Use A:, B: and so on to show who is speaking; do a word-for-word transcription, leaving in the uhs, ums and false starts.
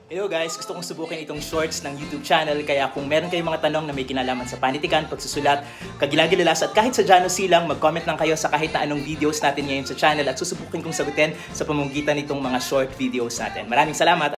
A: Hello guys, gusto kong subukin itong shorts ng YouTube channel, kaya kung meron kayong mga tanong na may kinalaman sa panitikan, pagsusulat, kagilang-gilalas at kahit sa Jano silang, mag-comment lang kayo sa kahit na anong videos natin ngayon sa channel at susubukin kong sagutin sa pamamagitan nitong mga short videos natin. Maraming salamat!